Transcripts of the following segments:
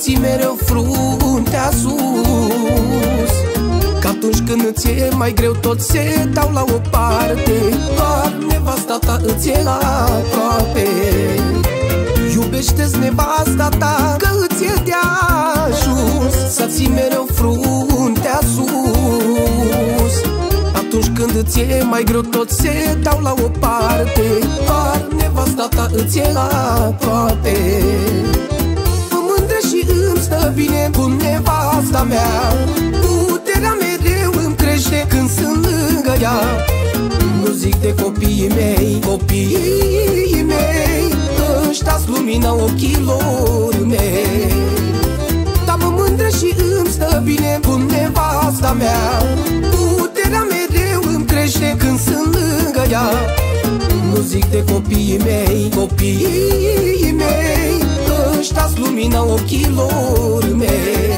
ții mereu fruntea sus, că atunci când îți e mai greu tot se dau la o parte. Doar nevasta ta îți e aproape. Iubește-ți nevasta ta, că îți e de ajuns să ții mereu fruntea sus. Atunci când îți e mai greu tot se dau la o parte. Doar nevasta ta îți e aproape. Mă mândră și îmi stă bine cu nevasta mea. Puterea mereu îmi crește când sunt lângă ea. Nu zic de copiii mei, copiii mei, ăștia-s lumina ochilor mei. Dar mă mândră și îmi stă bine cu nevasta mea. Puterea mereu îmi crește când sunt lângă ea. Nu zic de copiii mei, copiii mei, ăștia-s lumina ochilor mei.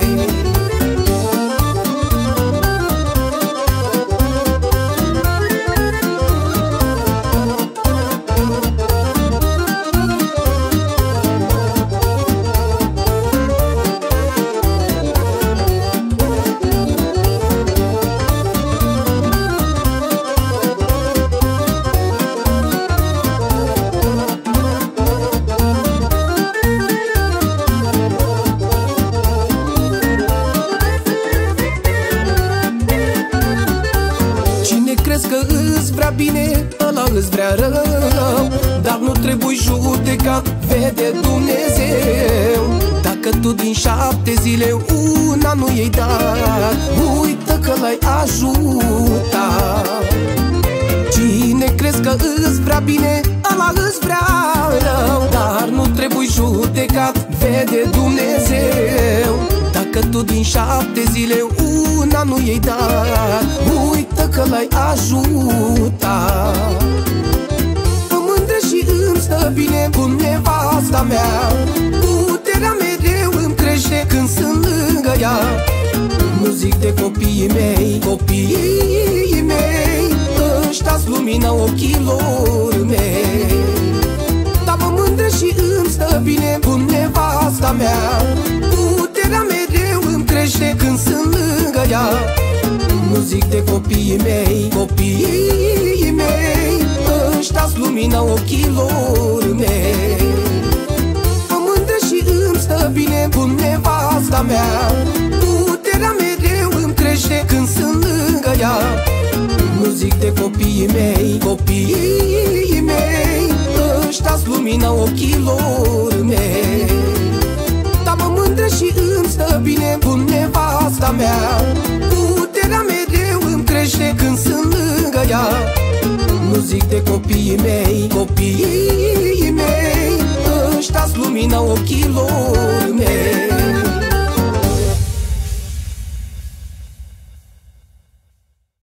Crezi că îți vrea bine, ăla îți vrea rău. Dar nu trebuie judecat, vede Dumnezeu. Dacă tu din 7 zile una nu i-ai dat, uită că l-ai ajutat. Cine crezi că îți vrea bine, ăla îți vrea rău. Dar nu trebuie judecat, vede Dumnezeu. Dacă tu din 7 zile una nu i-ai dat, uită că l-ai ajutat. Mă mândră și îmi stă bine cu nevasta mea. Puterea mereu îmi crește când sunt lângă ea. Nu zic de copiii mei, copiii mei, ăștia-s lumina ochilor mei. Dar mă mândră și îmi stă bine cu nevasta mea. Puterea mereu îmi crește când sunt lângă ea. Nu zic de copiii mei, copiii mei, ăștia-s lumina ochilor mei. Mă mândră și îmi stă bine cu nevasta mea. Puterea mereu îmi crește când sunt lângă ea. Nu zic de copiii mei, copiii mei, ăștia-s lumina ochilor mei. Dar mă mândră și îmi stă bine cu nevasta mea. Puterea mereu îmi crește când sunt lângă ea. Nu zic de copiii mei, copiii mei, ăștia-s lumina ochilor mei.